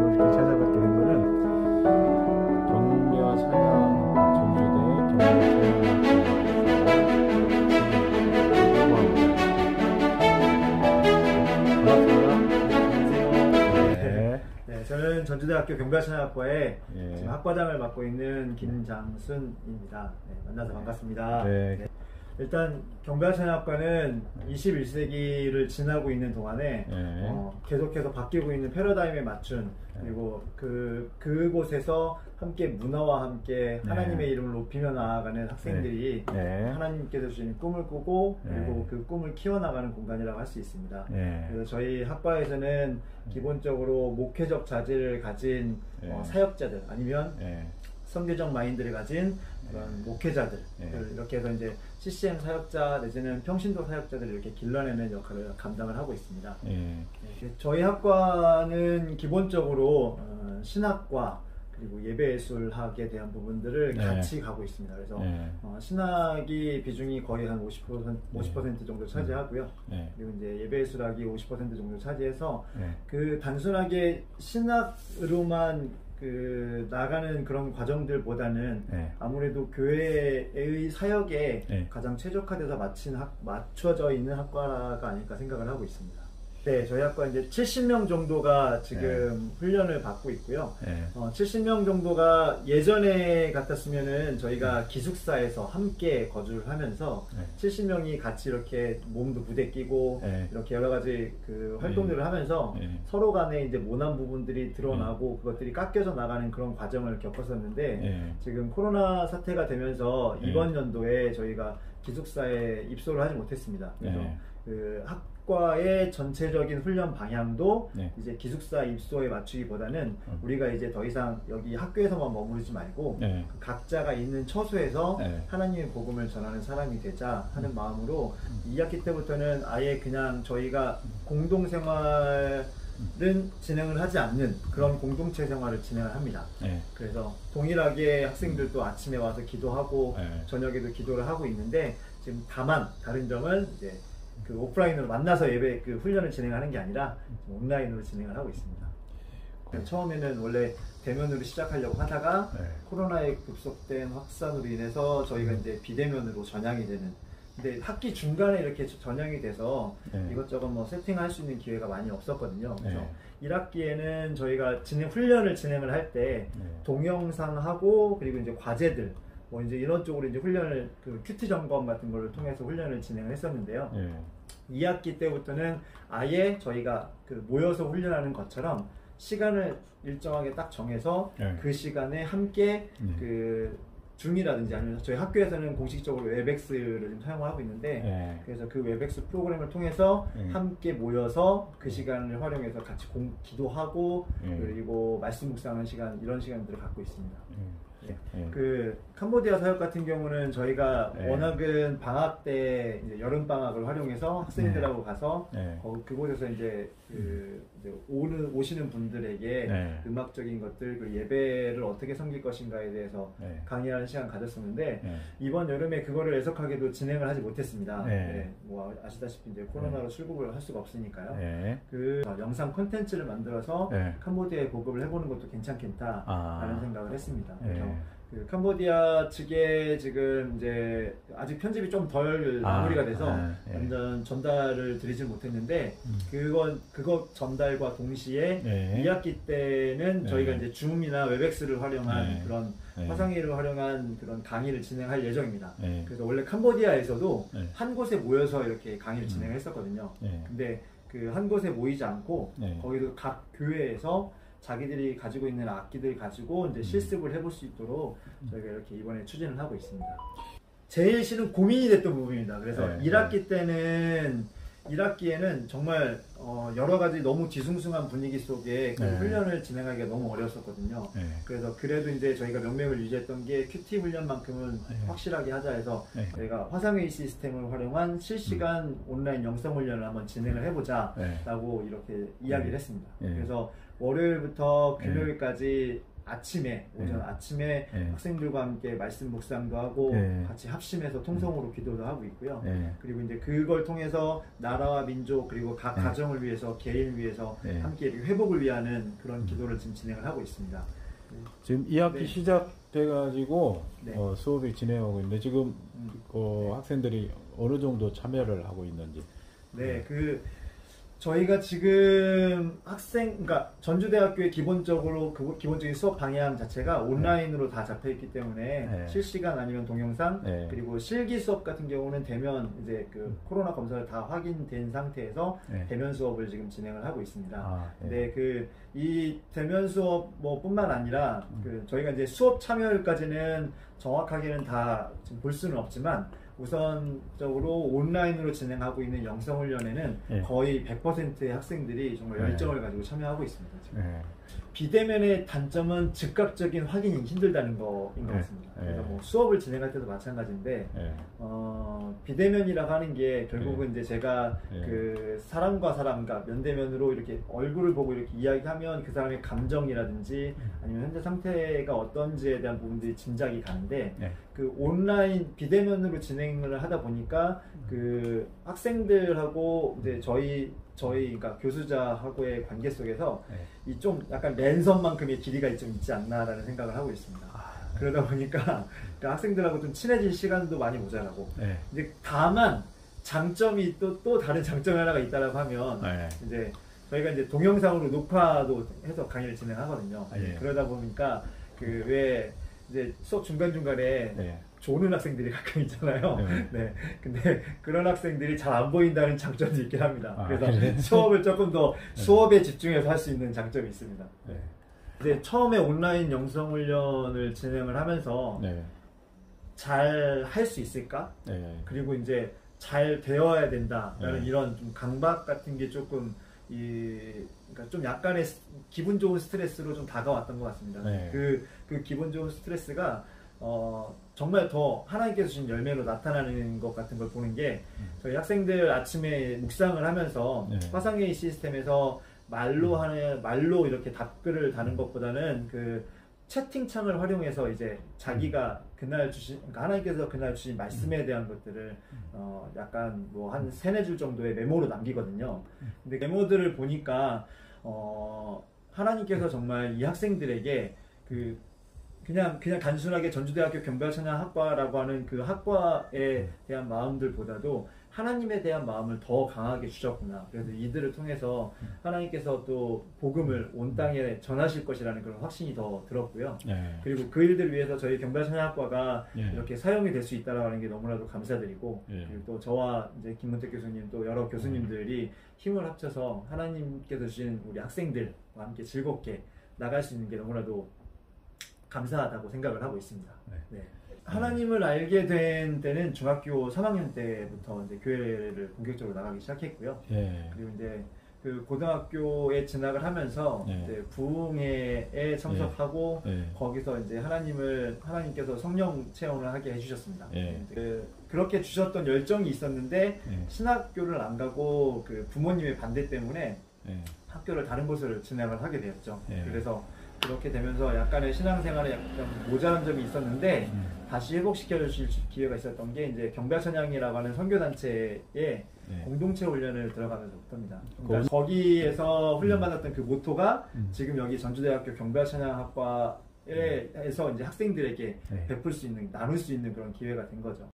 이렇게 찾아뵙게 된 거는 경매와 사냥 전주대 네, 저는 전주대학교 경배사냥학과에 지금 학과장을 맡고 있는 김장순입니다. 네, 만나서 반갑습니다. 네. 일단 경배사냥학과는 21세기를 지나고 있는 동안에 계속해서 바뀌고 있는 패러다임에 맞춘, 그리고 그곳에서 함께 문화와 함께 하나님의 이름을 높이며 나아가는 학생들이 하나님께서 주신 꿈을 꾸고 그리고 그 꿈을 키워나가는 공간이라고 할 수 있습니다. 그래서 저희 학과에서는 기본적으로 목회적 자질을 가진 사역자들 아니면 선교적 마인드를 가진 그런 목회자들 이렇게 해서 이제 CCM 사역자 내지는 평신도 사역자들을 이렇게 길러내는 역할을 감당을 하고 있습니다. 저희 학과는 기본적으로 신학과 그리고 예배예술학에 대한 부분들을 같이 가고 있습니다. 그래서 신학이 비중이 거의 한 50% 정도 차지하고요. 그리고 이제 예배예술학이 50% 정도 차지해서 그 단순하게 신학으로만 나가는 그런 과정들보다는 아무래도 교회의 사역에 가장 최적화돼서 맞춰져 있는 학과가 아닐까 생각을 하고 있습니다. 네, 저희 학과 이제 70명 정도가 지금 훈련을 받고 있고요. 70명 정도가 예전에 같았으면은 저희가 기숙사에서 함께 거주를 하면서 70명이 같이 이렇게 몸도 부대 끼고 이렇게 여러 가지 그 활동들을 하면서 서로 간에 이제 모난 부분들이 드러나고 그것들이 깎여져 나가는 그런 과정을 겪었었는데 지금 코로나 사태가 되면서 이번 연도에 저희가 기숙사에 입소를 하지 못했습니다. 그래서 그 학과의 전체적인 훈련 방향도 이제 기숙사 입소에 맞추기보다는 우리가 이제 더 이상 여기 학교에서만 머무르지 말고 각자가 있는 처소에서 하나님의 복음을 전하는 사람이 되자 하는 마음으로 2학기 때부터는 아예 그냥 저희가 공동생활은 진행을 하지 않는 그런 공동체 생활을 진행을 합니다. 그래서 동일하게 학생들도 아침에 와서 기도하고 저녁에도 기도를 하고 있는데 지금 다른 점은 이제 그 오프라인으로 만나서 예배 훈련을 진행하는 게 아니라 온라인으로 진행을 하고 있습니다. 처음에는 원래 대면으로 시작하려고 하다가 코로나의 급속된 확산으로 인해서 저희가 이제 비대면으로 전향이 되는, 근데 학기 중간에 이렇게 전향이 돼서 이것저것 뭐 세팅할 수 있는 기회가 많이 없었거든요. 그래서 1학기에는 저희가 훈련을 진행을 할 때 동영상하고 그리고 이제 과제들 뭐 이제 이런 쪽으로 이제 훈련을 큐티 점검 같은 거를 통해서 훈련을 진행을 했었는데요. 2학기 때부터는 아예 저희가 모여서 훈련하는 것처럼 시간을 일정하게 딱 정해서 그 시간에 함께 줌이라든지 아니면 저희 학교에서는 공식적으로 웹엑스를 좀 사용하고 있는데 그래서 그 웹엑스 프로그램을 통해서 함께 모여서 그 시간을 활용해서 같이 기도하고 그리고 말씀 묵상하는 시간, 이런 시간들을 갖고 있습니다. 그 캄보디아 사역 같은 경우는 저희가 워낙은 방학 때 이제 여름 방학을 활용해서 학생들하고 가서 그곳에서 이제 오시는 분들에게 음악적인 것들 그리고 예배를 어떻게 섬길 것인가에 대해서 강의하는 시간 가졌었는데 이번 여름에 그거를 애석하게도 진행을 하지 못했습니다. 뭐 아시다시피 이제 코로나로 출국을 할 수가 없으니까요. 그 영상 콘텐츠를 만들어서 캄보디아에 보급을 해보는 것도 괜찮겠다라는 생각을 했습니다. 그 캄보디아 측에 지금 이제 아직 편집이 좀 덜 마무리가 돼서 완전 전달을 드리질 못했는데 그거 전달과 동시에 2학기 때는 저희가 이제 줌이나 웹엑스를 활용한 그런 화상회의를 활용한 그런 강의를 진행할 예정입니다. 그래서 원래 캄보디아에서도 한 곳에 모여서 이렇게 강의를 진행을 했었거든요. 근데 그 한 곳에 모이지 않고 거기도 각 교회에서 자기들이 가지고 있는 악기들 가지고 이제 실습을 해볼 수 있도록 저희가 이렇게 이번에 추진을 하고 있습니다. 제일 실은 고민이 됐던 부분입니다. 그래서 1학기에는 정말 여러 가지 너무 뒤숭숭한 분위기 속에 훈련을 진행하기가 너무 어려웠었거든요. 그래서 그래도 이제 저희가 명맥을 유지했던 게 큐티 훈련만큼은 확실하게 하자 해서 저희가 화상회의 시스템을 활용한 실시간 온라인 영상 훈련을 한번 진행을 해보자 라고 이렇게 이야기를 했습니다. 그래서 월요일부터 금요일까지 아침에 오전 아침에 학생들과 함께 말씀 묵상도 하고 같이 합심해서 통성으로 기도도 하고 있고요. 그리고 이제 그걸 통해서 나라와 민족 그리고 각 가정을 위해서 개인을 위해서 함께 회복을 위하는 그런 기도를 지금 진행을 하고 있습니다. 지금 2학기 시작돼가지고 수업이 진행하고 있는데 지금 학생들이 어느 정도 참여를 하고 있는지. 네, 저희가 지금 그러니까 전주대학교의 기본적인 수업 방향 자체가 온라인으로 다 잡혀있기 때문에 실시간 아니면 동영상 그리고 실기 수업 같은 경우는 대면 이제 코로나 검사를 다 확인된 상태에서 대면 수업을 지금 진행을 하고 있습니다. 근데 이 대면 수업 뿐만 아니라 저희가 이제 수업 참여율까지는 정확하게는 다 지금 볼 수는 없지만 우선적으로 온라인으로 진행하고 있는 영성훈련에는 거의 100%의 학생들이 정말 열정을 가지고 참여하고 있습니다. 지금. 비대면의 단점은 즉각적인 확인이 힘들다는 거인 것 같습니다. 그래서 수업을 진행할 때도 마찬가지인데 비대면이라고 하는 게 결국은 이제 제가 사람과 사람, 그러니까 면대면으로 이렇게 얼굴을 보고 이렇게 이야기하면 그 사람의 감정이라든지 아니면 현재 상태가 어떤지에 대한 부분들이 짐작이 가는데 온라인 비대면으로 진행을 하다 보니까 학생들하고 이제 저희 그러니까 교수자하고의 관계 속에서 이 좀 약간 랜선만큼의 길이가 좀 있지 않나라는 생각을 하고 있습니다. 그러다 보니까 학생들하고 좀 친해질 시간도 많이 모자라고. 이제 다만 장점이 또 다른 장점이 하나가 있다라고 하면 이제 저희가 이제 동영상으로 녹화도 해서 강의를 진행하거든요. 그러다 보니까 왜 이제 수업 중간중간에 조는 학생들이 가끔 있잖아요. 근데 그런 학생들이 잘 안 보인다는 장점도 있긴 합니다. 그래서 수업을 조금 더 수업에 집중해서 할 수 있는 장점이 있습니다. 이제 처음에 온라인 영성훈련을 진행을 하면서 잘 할 수 있을까? 그리고 이제 잘 되어야 된다라는 이런 좀 강박 같은 게 조금 그러니까 좀 약간의 기분 좋은 스트레스로 좀 다가왔던 것 같습니다. 그 기분 좋은 스트레스가 정말 더 하나님께서 주신 열매로 나타나는 것 같은 걸 보는 게 저희 학생들 아침에 묵상을 하면서 화상회의 시스템에서 말로 이렇게 답글을 다는 것보다는 채팅창을 활용해서 이제 자기가 그러니까 하나님께서 그날 주신 말씀에 대한 것들을 약간 한 3-4줄 정도의 메모로 남기거든요. 근데 메모들을 보니까 하나님께서 정말 이 학생들에게 그냥 단순하게 전주대학교 경배찬양학과라고 하는 그 학과에 대한 마음들보다도 하나님에 대한 마음을 더 강하게 주셨구나. 그래서 이들을 통해서 하나님께서 또 복음을 온 땅에 전하실 것이라는 그런 확신이 더 들었고요. 그리고 그 일들을 위해서 저희 경배찬양학과가 이렇게 사용이 될 수 있다라고 하는 게 너무나도 감사드리고 그리고 또 저와 이제 김문택 교수님 또 여러 교수님들이 힘을 합쳐서 하나님께서 주신 우리 학생들과 함께 즐겁게 나갈 수 있는 게 너무나도 감사하다고 생각을 하고 있습니다. 하나님을 알게 된 때는 중학교 3학년 때부터 이제 교회를 본격적으로 나가기 시작했고요. 그리고 이제 고등학교에 진학을 하면서 이제 부흥회에 참석하고 거기서 이제 하나님께서 성령 체험을 하게 해주셨습니다. 그렇게 주셨던 열정이 있었는데 신학교를 안 가고 부모님의 반대 때문에 학교를 다른 곳으로 진학을 하게 되었죠. 그래서 그렇게 되면서 약간의 신앙생활에 약간 모자란 점이 있었는데 다시 회복시켜 주실 기회가 있었던 게 이제 경배찬양이라고 하는 선교단체에 공동체 훈련을 들어가면서부터입니다. 그러니까 거기에서 훈련받았던 그 모토가 지금 여기 전주대학교 경배찬양학과에서 이제 학생들에게 베풀 수 있는, 나눌 수 있는 그런 기회가 된 거죠.